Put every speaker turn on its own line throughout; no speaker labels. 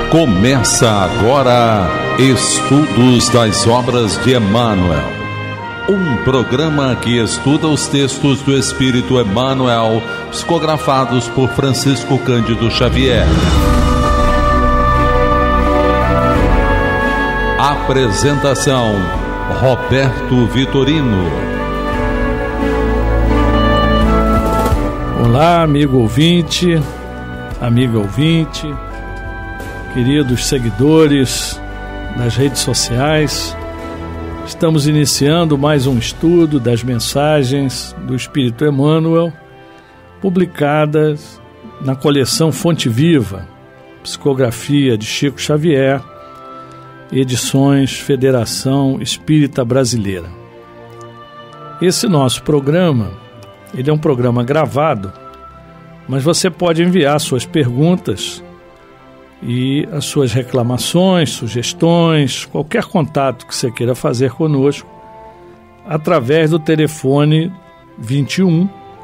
Começa agora Estudos das Obras de Emmanuel, um programa que estuda os textos do Espírito Emmanuel, psicografados por Francisco Cândido Xavier. Apresentação: Roberto Vitorino.
Olá, amigo ouvinte, amiga ouvinte, queridos seguidores das redes sociais. Estamos iniciando mais um estudo das mensagens do Espírito Emmanuel, publicadas na coleção Fonte Viva, psicografia de Chico Xavier, edições Federação Espírita Brasileira. Esse nosso programa, ele é um programa gravado, mas você pode enviar suas perguntas e as suas reclamações, sugestões, qualquer contato que você queira fazer conosco, através do telefone 21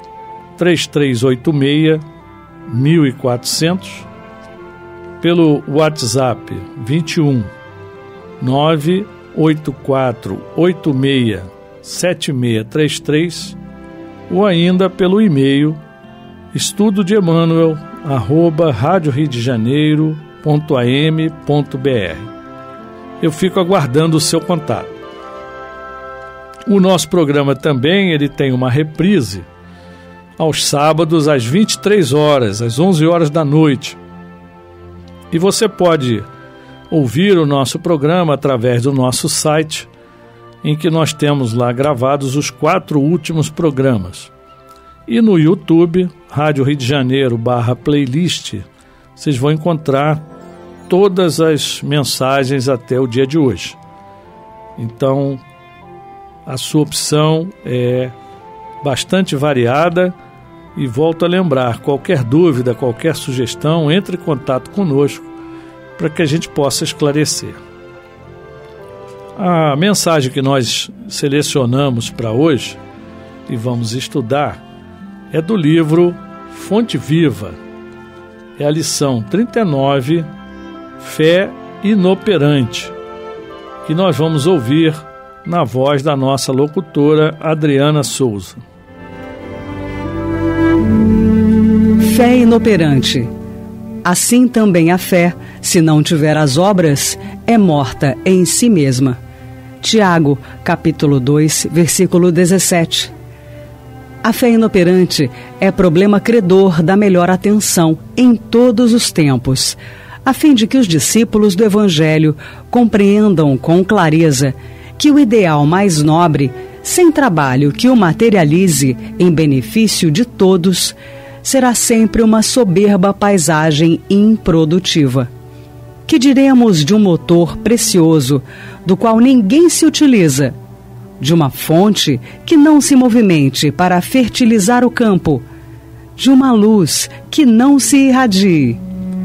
3386 1400, pelo WhatsApp 21 98486 7633, ou ainda pelo e-mail estudodeemmanuel@radioriodejaneiro.am.br. Eu fico aguardando o seu contato. O nosso programa também ele tem uma reprise aos sábados às 23 horas, às 11 horas da noite. E você pode ouvir o nosso programa através do nosso site, em que nós temos lá gravados os 4 últimos programas. E no YouTube, Rádio Rio de Janeiro /playlist, vocês vão encontrar todas as mensagens até o dia de hoje. Então, a sua opção é bastante variada e volto a lembrar, qualquer dúvida, qualquer sugestão, entre em contato conosco para que a gente possa esclarecer. A mensagem que nós selecionamos para hoje e vamos estudar é do livro Fonte Viva. É a lição 39, Fé Inoperante, que nós vamos ouvir na voz da nossa locutora Adriana Souza.
Fé inoperante. Assim também a fé, se não tiver as obras, é morta em si mesma. Tiago, capítulo 2, versículo 17. A fé inoperante é problema credor da melhor atenção em todos os tempos, a fim de que os discípulos do Evangelho compreendam com clareza que o ideal mais nobre, sem trabalho que o materialize em benefício de todos, será sempre uma soberba paisagem improdutiva. Que diremos de um motor precioso, do qual ninguém se utiliza, de uma fonte que não se movimente para fertilizar o campo, de uma luz que não se irradie?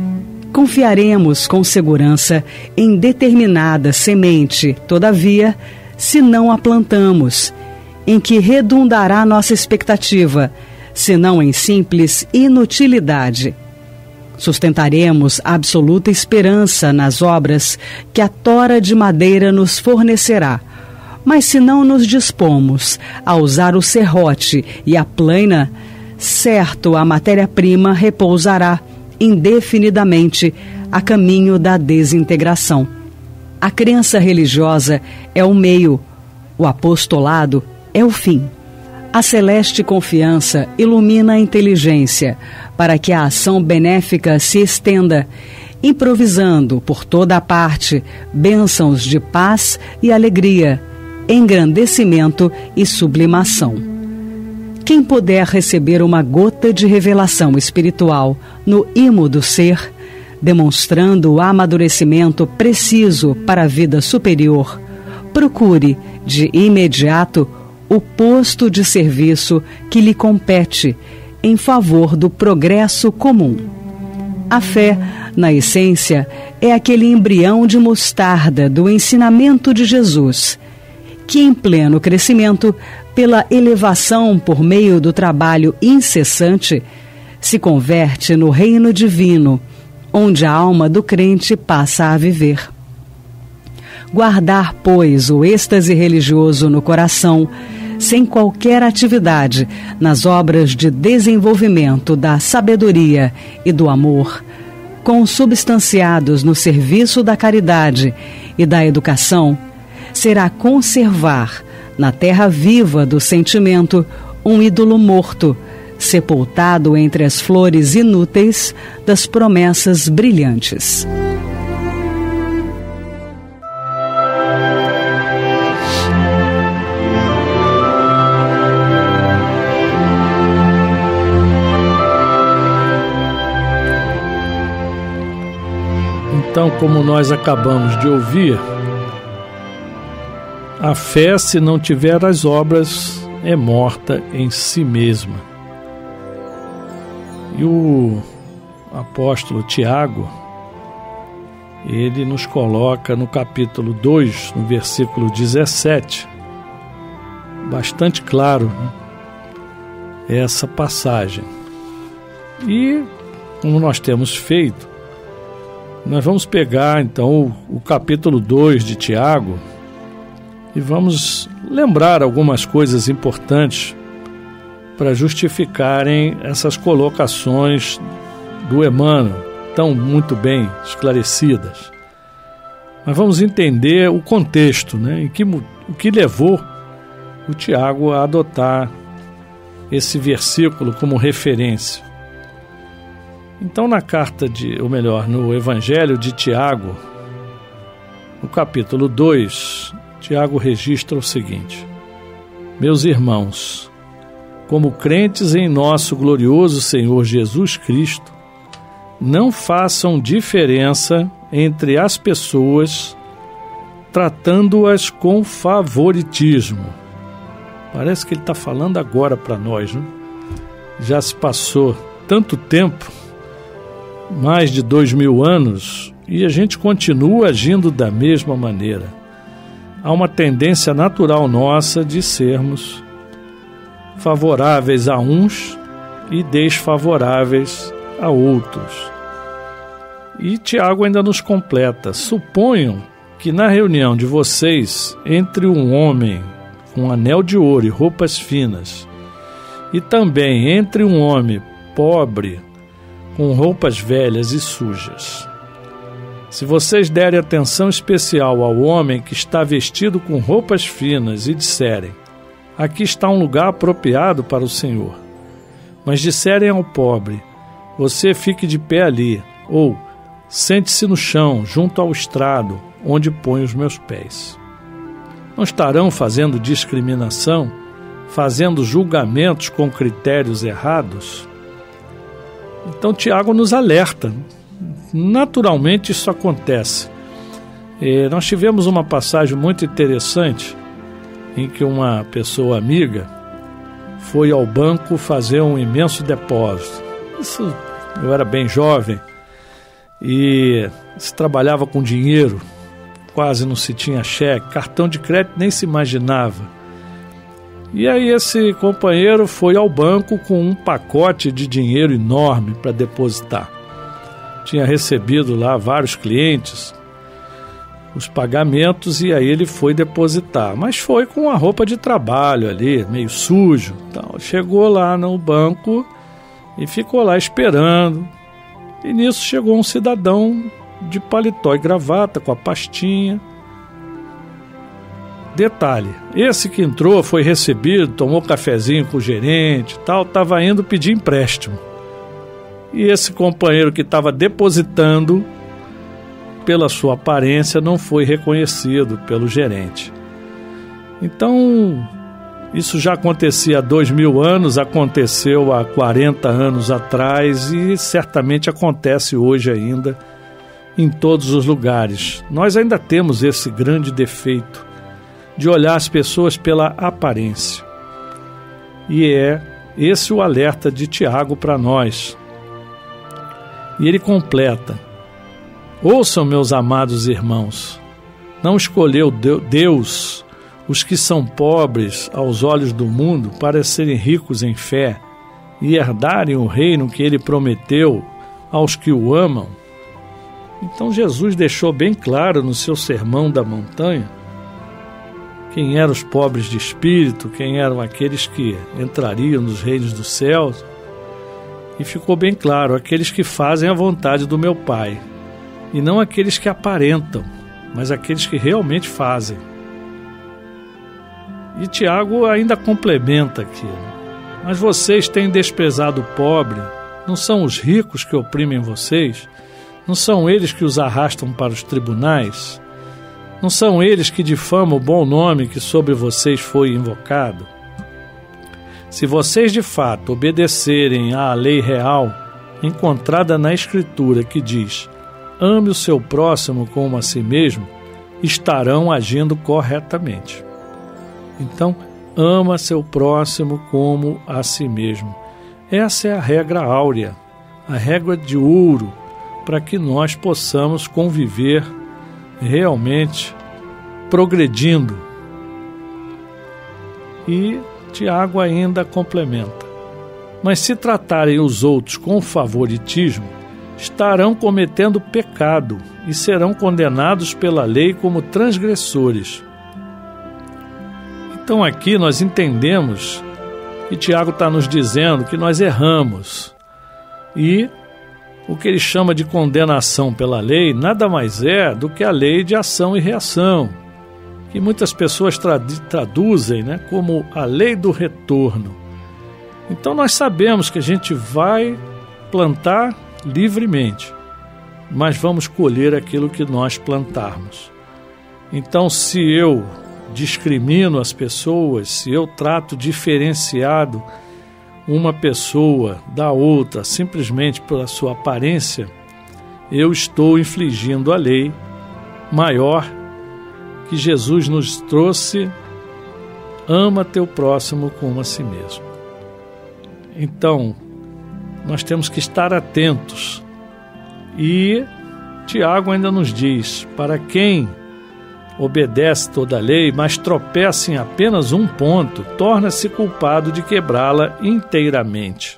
Confiaremos com segurança em determinada semente, todavia, se não a plantamos, em que redundará nossa expectativa, senão em simples inutilidade. Sustentaremos a absoluta esperança nas obras que a tora de madeira nos fornecerá, mas se não nos dispomos a usar o serrote e a plaina, certo a matéria-prima repousará indefinidamente a caminho da desintegração. A crença religiosa é o meio, o apostolado é o fim. A celeste confiança ilumina a inteligência para que a ação benéfica se estenda, improvisando por toda a parte bênçãos de paz e alegria, engrandecimento e sublimação. Quem puder receber uma gota de revelação espiritual no imo do ser, demonstrando o amadurecimento preciso para a vida superior, procure de imediato o posto de serviço que lhe compete em favor do progresso comum. A fé, na essência, é aquele embrião de mostarda do ensinamento de Jesus, que em pleno crescimento, pela elevação por meio do trabalho incessante, se converte no reino divino, onde a alma do crente passa a viver. Guardar, pois, o êxtase religioso no coração, sem qualquer atividade nas obras de desenvolvimento da sabedoria e do amor, consubstanciados no serviço da caridade e da educação, será conservar, na terra viva do sentimento, um ídolo morto, sepultado entre as flores inúteis das promessas brilhantes.
Então, como nós acabamos de ouvir, a fé, se não tiver as obras, é morta em si mesma. E o apóstolo Tiago, ele nos coloca no capítulo 2, no versículo 17, bastante claro, essa passagem. E, como nós temos feito, nós vamos pegar então o capítulo 2 de Tiago e vamos lembrar algumas coisas importantes para justificarem essas colocações do Emmanuel, tão muito bem esclarecidas. Mas vamos entender o contexto, né, o que levou o Tiago a adotar esse versículo como referência. Então, na no Evangelho de Tiago, no capítulo 2, Tiago registra o seguinte: Meus irmãos, como crentes em nosso glorioso Senhor Jesus Cristo, não façam diferença entre as pessoas, tratando-as com favoritismo. Parece que ele está falando agora para nós, né? Já se passou tanto tempo, mais de 2000 anos, e a gente continua agindo da mesma maneira. Há uma tendência natural nossa de sermos favoráveis a uns e desfavoráveis a outros. E Tiago ainda nos completa: suponham que na reunião de vocês, entre um homem com anel de ouro e roupas finas, e também entre um homem pobre com roupas velhas e sujas, se vocês derem atenção especial ao homem que está vestido com roupas finas e disserem: aqui está um lugar apropriado para o Senhor, mas disserem ao pobre: você fique de pé ali, ou sente-se no chão, junto ao estrado, onde ponho os meus pés, não estarão fazendo discriminação, fazendo julgamentos com critérios errados? Então Tiago nos alerta. Naturalmente isso acontece. Nós tivemos uma passagem muito interessante em que uma pessoa amiga foi ao banco fazer um imenso depósito. Isso, eu era bem jovem e se trabalhava com dinheiro, quase não se tinha cheque, cartão de crédito nem se imaginava. E aí esse companheiro foi ao banco com um pacote de dinheiro enorme para depositar. Tinha recebido lá vários clientes, os pagamentos, e aí ele foi depositar. Mas foi com a roupa de trabalho ali, meio sujo. Então, chegou lá no banco e ficou lá esperando. E nisso chegou um cidadão de paletó e gravata, com a pastinha. Detalhe, esse que entrou foi recebido, tomou cafezinho com o gerente e tal, estava indo pedir empréstimo. E esse companheiro que estava depositando, pela sua aparência, não foi reconhecido pelo gerente. Então, isso já acontecia há 2000 anos, aconteceu há 40 anos atrás e certamente acontece hoje ainda em todos os lugares. Nós ainda temos esse grande defeito de olhar as pessoas pela aparência. E é esse o alerta de Tiago para nós. E ele completa: ouçam, meus amados irmãos, não escolheu Deus os que são pobres aos olhos do mundo para serem ricos em fé e herdarem o reino que ele prometeu aos que o amam? Então Jesus deixou bem claro no seu Sermão da Montanha quem eram os pobres de espírito, quem eram aqueles que entrariam nos reinos dos céus. E ficou bem claro, aqueles que fazem a vontade do meu Pai. E não aqueles que aparentam, mas aqueles que realmente fazem. E Tiago ainda complementa aqui. Mas vocês têm desprezado o pobre, não são os ricos que oprimem vocês? Não são eles que os arrastam para os tribunais? Não são eles que difamam o bom nome que sobre vocês foi invocado? Se vocês de fato obedecerem à lei real, encontrada na Escritura, que diz: ame o seu próximo como a si mesmo, estarão agindo corretamente. Então, ama seu próximo como a si mesmo. Essa é a regra áurea, a regra de ouro, para que nós possamos conviver realmente progredindo. E Tiago ainda complementa: mas se tratarem os outros com favoritismo, estarão cometendo pecado e serão condenados pela lei como transgressores. Então aqui nós entendemos que Tiago está nos dizendo que nós erramos. E o que ele chama de condenação pela lei nada mais é do que a lei de ação e reação, que muitas pessoas traduzem, né, como a lei do retorno. Então nós sabemos que a gente vai plantar livremente, mas vamos colher aquilo que nós plantarmos. Então, se eu discrimino as pessoas, se eu trato diferenciado uma pessoa da outra simplesmente pela sua aparência, eu estou infringindo a lei maior que Jesus nos trouxe: ama teu próximo como a si mesmo. Então, nós temos que estar atentos. E Tiago ainda nos diz: para quem obedece toda a lei, mas tropeça em apenas um ponto, torna-se culpado de quebrá-la inteiramente.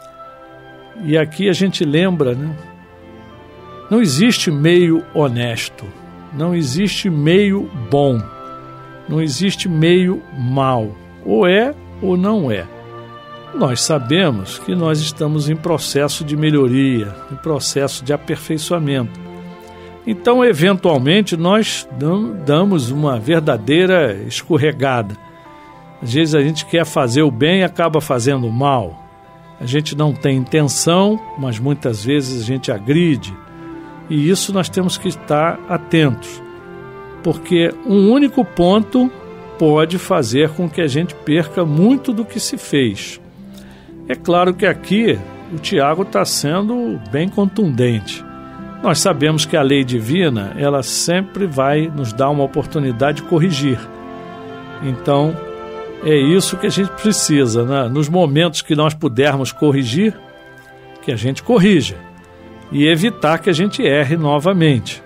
E aqui a gente lembra, né? Não existe meio honesto, não existe meio bom, não existe meio mal, ou é ou não é. Nós sabemos que nós estamos em processo de melhoria, em processo de aperfeiçoamento. Então, eventualmente, nós damos uma verdadeira escorregada. Às vezes a gente quer fazer o bem e acaba fazendo o mal. A gente não tem intenção, mas muitas vezes a gente agride. E isso nós temos que estar atentos, porque um único ponto pode fazer com que a gente perca muito do que se fez. É claro que aqui o Tiago está sendo bem contundente. Nós sabemos que a lei divina, ela sempre vai nos dar uma oportunidade de corrigir. Então, é isso que a gente precisa, né? Nos momentos que nós pudermos corrigir, que a gente corrija e evitar que a gente erre novamente.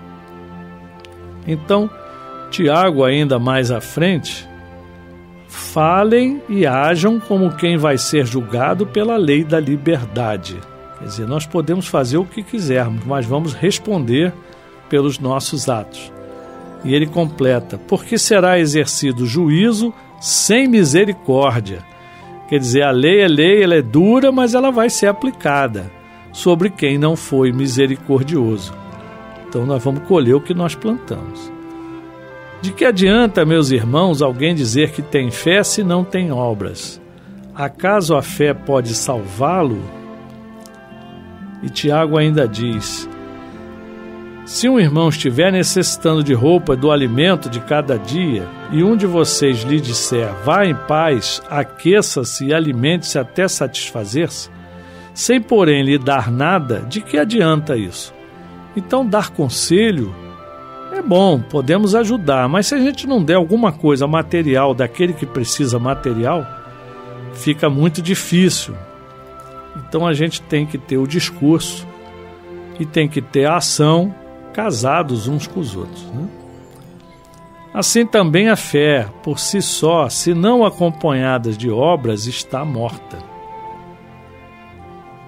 Então, Tiago, ainda mais à frente: falem e ajam como quem vai ser julgado pela lei da liberdade. Quer dizer, nós podemos fazer o que quisermos, mas vamos responder pelos nossos atos. E ele completa: porque será exercido juízo sem misericórdia. Quer dizer, a lei é lei, ela é dura, mas ela vai ser aplicada sobre quem não foi misericordioso. Então nós vamos colher o que nós plantamos. De que adianta, meus irmãos, alguém dizer que tem fé se não tem obras? Acaso a fé pode salvá-lo? E Tiago ainda diz: se um irmão estiver necessitando de roupa do alimento de cada dia, e um de vocês lhe disser: vá em paz, aqueça-se e alimente-se até satisfazer-se, sem porém lhe dar nada, de que adianta isso? Então dar conselho é bom, podemos ajudar, mas se a gente não der alguma coisa material daquele que precisa material, fica muito difícil. Então a gente tem que ter o discurso e tem que ter a ação, casados uns com os outros, né? Assim também a fé, por si só, se não acompanhada de obras, está morta.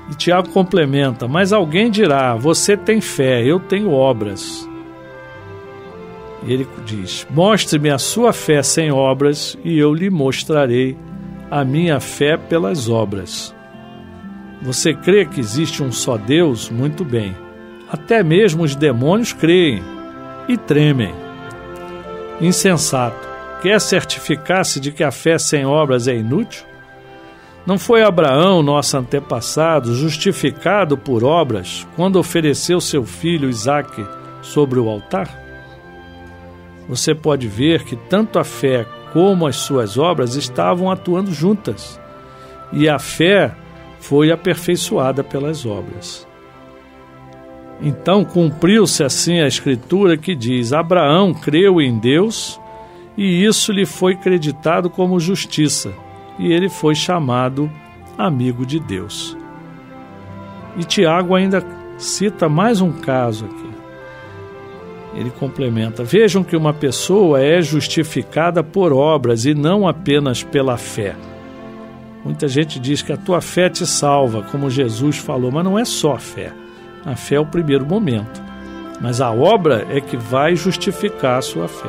E Tiago complementa: mas alguém dirá, você tem fé, eu tenho obras. E ele diz: mostre-me a sua fé sem obras, e eu lhe mostrarei a minha fé pelas obras. Você crê que existe um só Deus? Muito bem. Até mesmo os demônios creem e tremem. Insensato, quer certificar-se de que a fé sem obras é inútil? Não foi Abraão, nosso antepassado, justificado por obras quando ofereceu seu filho Isaque sobre o altar? Você pode ver que tanto a fé como as suas obras estavam atuando juntas, e a fé foi aperfeiçoada pelas obras. Então cumpriu-se assim a Escritura que diz: Abraão creu em Deus, e isso lhe foi creditado como justiça, e ele foi chamado amigo de Deus. E Tiago ainda cita mais um caso aqui. Ele complementa: vejam que uma pessoa é justificada por obras e não apenas pela fé. Muita gente diz que a tua fé te salva, como Jesus falou, mas não é só a fé. A fé é o primeiro momento, mas a obra é que vai justificar a sua fé.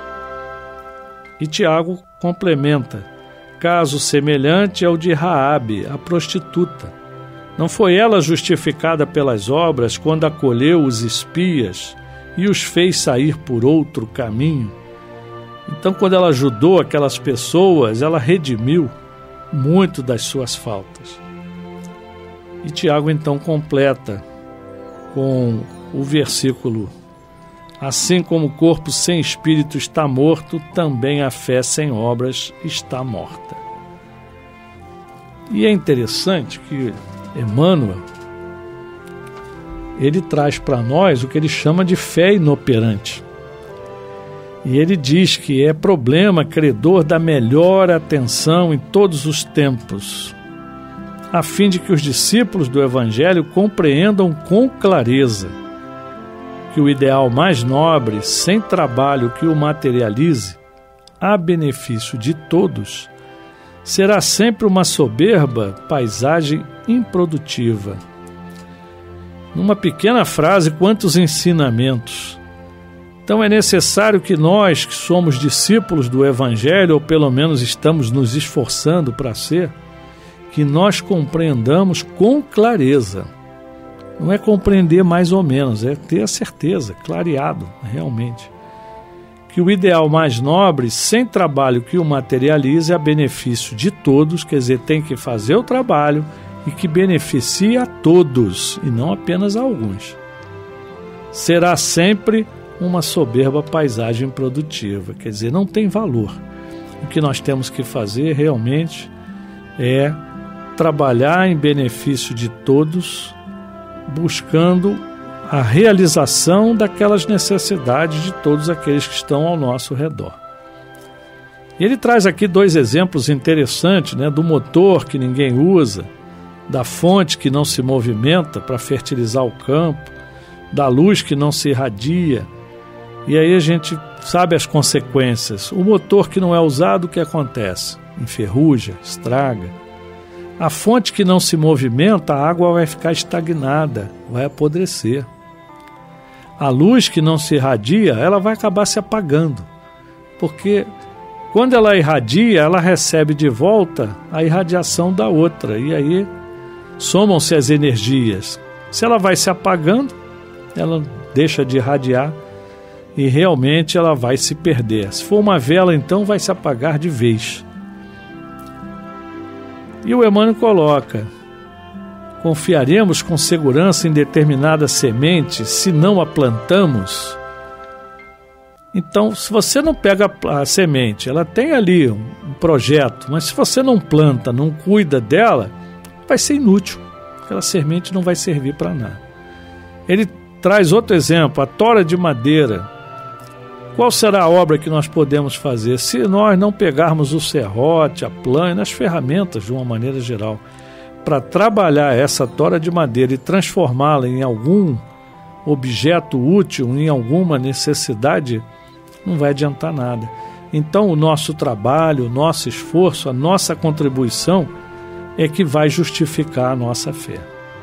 E Tiago complementa: caso semelhante é o de Raabe, a prostituta. Não foi ela justificada pelas obras quando acolheu os espias e os fez sair por outro caminho? Então, quando ela ajudou aquelas pessoas, ela redimiu muito das suas faltas. E Tiago então completa com o versículo: assim como o corpo sem espírito está morto, também a fé sem obras está morta. E é interessante que Emmanuel, ele traz para nós o que ele chama de fé inoperante. E ele diz que é problema credor da melhor atenção em todos os tempos, a fim de que os discípulos do Evangelho compreendam com clareza que o ideal mais nobre, sem trabalho que o materialize, a benefício de todos, será sempre uma soberba paisagem improdutiva. Numa pequena frase, quantos ensinamentos! Então é necessário que nós, que somos discípulos do Evangelho, ou pelo menos estamos nos esforçando para ser, que nós compreendamos com clareza. Não é compreender mais ou menos, é ter a certeza, clareado, realmente. Que o ideal mais nobre, sem trabalho que o materialize, é a benefício de todos, quer dizer, tem que fazer o trabalho e que beneficie a todos, e não apenas a alguns. Será sempre uma soberba paisagem produtiva, quer dizer, não tem valor. O que nós temos que fazer realmente é trabalhar em benefício de todos, buscando a realização daquelas necessidades de todos aqueles que estão ao nosso redor. E ele traz aqui dois exemplos interessantes, do motor que ninguém usa, da fonte que não se movimenta para fertilizar o campo, da luz que não se irradia. E aí a gente sabe as consequências. O motor que não é usado, o que acontece? Enferruja, estraga. A fonte que não se movimenta, a água vai ficar estagnada, vai apodrecer. A luz que não se irradia, ela vai acabar se apagando, porque quando ela irradia, ela recebe de volta a irradiação da outra, e aí somam-se as energias. Se ela vai se apagando, ela deixa de irradiar e realmente ela vai se perder. Se for uma vela, então vai se apagar de vez. E o Emmanuel coloca: confiaremos com segurança em determinada semente se não a plantamos? Então, se você não pega a semente, ela tem ali um projeto, mas se você não planta, não cuida dela, vai ser inútil. Aquela semente não vai servir para nada. Ele traz outro exemplo, a tora de madeira. Qual será a obra que nós podemos fazer se nós não pegarmos o serrote, a plana, as ferramentas de uma maneira geral, para trabalhar essa tora de madeira e transformá-la em algum objeto útil, em alguma necessidade? Não vai adiantar nada. Então o nosso trabalho, o nosso esforço, a nossa contribuição é que vai justificar a nossa fé.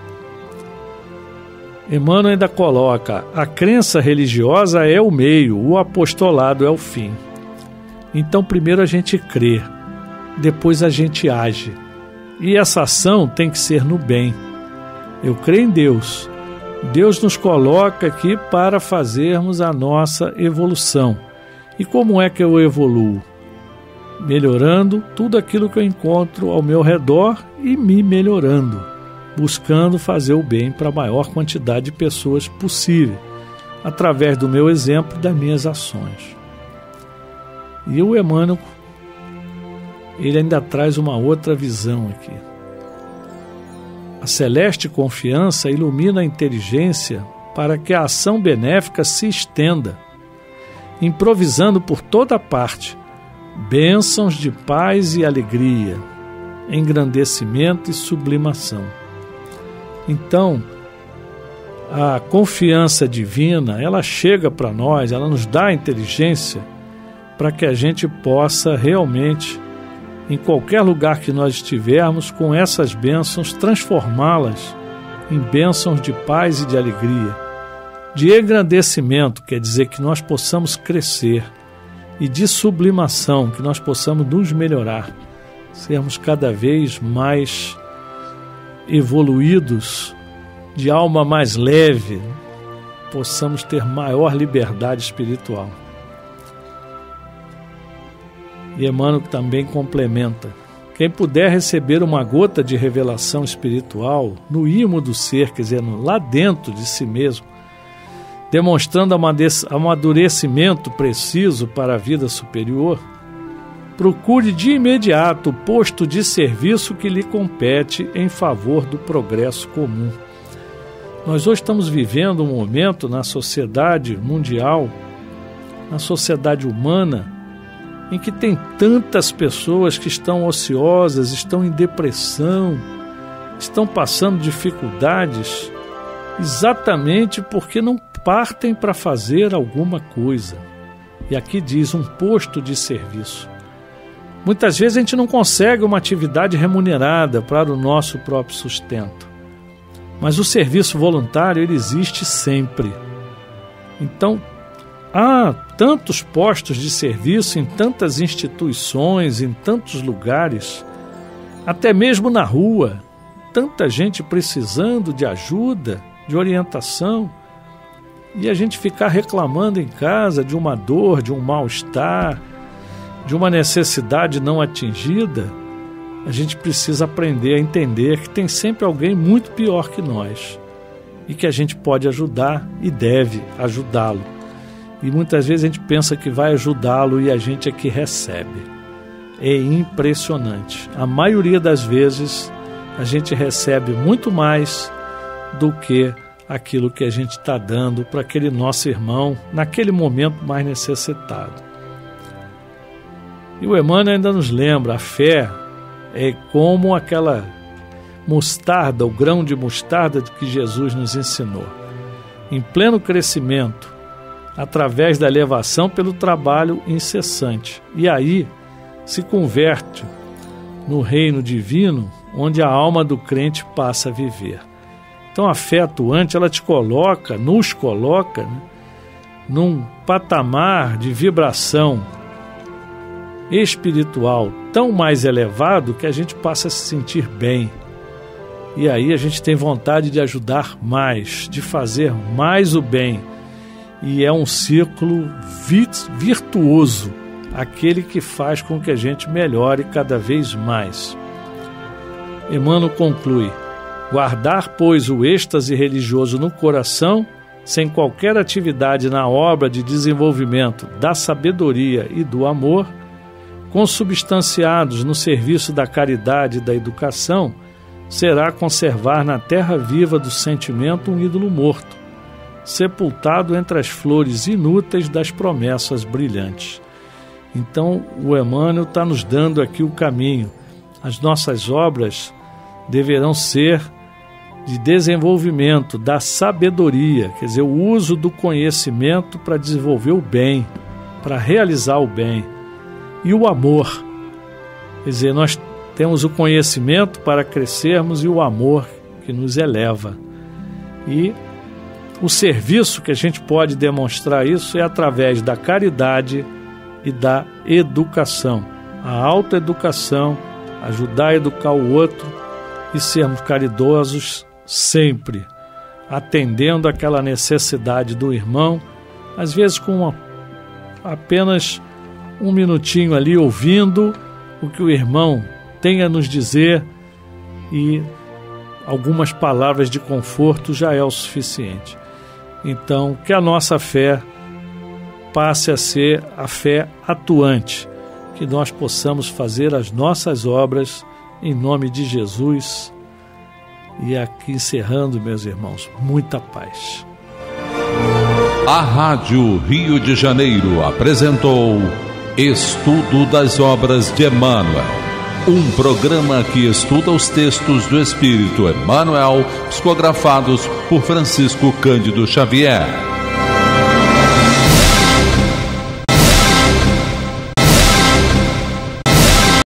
Emmanuel ainda coloca: a crença religiosa é o meio, o apostolado é o fim. Então primeiro a gente crê, depois a gente age. E essa ação tem que ser no bem. Eu creio em Deus. Deus nos coloca aqui para fazermos a nossa evolução. E como é que eu evoluo? Melhorando tudo aquilo que eu encontro ao meu redor e me melhorando, buscando fazer o bem para a maior quantidade de pessoas possível, através do meu exemplo e das minhas ações. E o Emmanuel, ele ainda traz uma outra visão aqui. A celeste confiança ilumina a inteligência para que a ação benéfica se estenda, improvisando por toda parte bênçãos de paz e alegria, engrandecimento e sublimação. Então, a confiança divina, ela chega para nós, ela nos dá a inteligência para que a gente possa realmente, em qualquer lugar que nós estivermos, com essas bênçãos, transformá-las em bênçãos de paz e de alegria, de engrandecimento, quer dizer que nós possamos crescer, e de sublimação, que nós possamos nos melhorar, sermos cada vez mais evoluídos, de alma mais leve, possamos ter maior liberdade espiritual. E Emmanuel também complementa: quem puder receber uma gota de revelação espiritual no ímo do ser, quer dizer, lá dentro de si mesmo, demonstrando amadurecimento preciso para a vida superior, procure de imediato o posto de serviço que lhe compete em favor do progresso comum. Nós hoje estamos vivendo um momento na sociedade mundial, na sociedade humana, em que tem tantas pessoas que estão ociosas, estão em depressão, estão passando dificuldades, exatamente porque não partem para fazer alguma coisa. E aqui diz um posto de serviço. Muitas vezes a gente não consegue uma atividade remunerada para o nosso próprio sustento, mas o serviço voluntário, ele existe sempre. Então, há tantos postos de serviço em tantas instituições, em tantos lugares, até mesmo na rua, tanta gente precisando de ajuda, de orientação, e a gente ficar reclamando em casa de uma dor, de um mal-estar, de uma necessidade não atingida. A gente precisa aprender a entender que tem sempre alguém muito pior que nós e que a gente pode ajudar e deve ajudá-lo. E muitas vezes a gente pensa que vai ajudá-lo e a gente é que recebe. É impressionante. A maioria das vezes a gente recebe muito mais do que aquilo que a gente está dando para aquele nosso irmão naquele momento mais necessitado. E o Emmanuel ainda nos lembra: a fé é como aquela mostarda, o grão de mostarda que Jesus nos ensinou, em pleno crescimento, através da elevação pelo trabalho incessante. E aí se converte no reino divino, onde a alma do crente passa a viver. Então a fé atuante, ela nos coloca, né, num patamar de vibração espiritual tão mais elevado que a gente passa a se sentir bem. E aí a gente tem vontade de ajudar mais, de fazer mais o bem. E é um círculo virtuoso, aquele que faz com que a gente melhore cada vez mais. Emmanuel conclui: guardar, pois, o êxtase religioso no coração, sem qualquer atividade na obra de desenvolvimento da sabedoria e do amor, consubstanciados no serviço da caridade e da educação, será conservar na terra viva do sentimento um ídolo morto, sepultado entre as flores inúteis das promessas brilhantes. Então o Emmanuel está nos dando aqui o caminho. As nossas obras deverão ser de desenvolvimento da sabedoria, quer dizer, o uso do conhecimento para desenvolver o bem, para realizar o bem. E o amor, quer dizer, nós temos o conhecimento para crescermos e o amor que nos eleva. E O serviço que a gente pode demonstrar isso é através da caridade e da educação. A autoeducação, ajudar a educar o outro e sermos caridosos sempre, atendendo aquela necessidade do irmão, às vezes com apenas um minutinho ali, ouvindo o que o irmão tem a nos dizer, e algumas palavras de conforto já é o suficiente. Então, que a nossa fé passe a ser a fé atuante, que nós possamos fazer as nossas obras em nome de Jesus. E aqui encerrando, meus irmãos, muita paz.
A Rádio Rio de Janeiro apresentou Estudo das Obras de Emmanuel, um programa que estuda os textos do Espírito Emmanuel, psicografados por Francisco Cândido Xavier.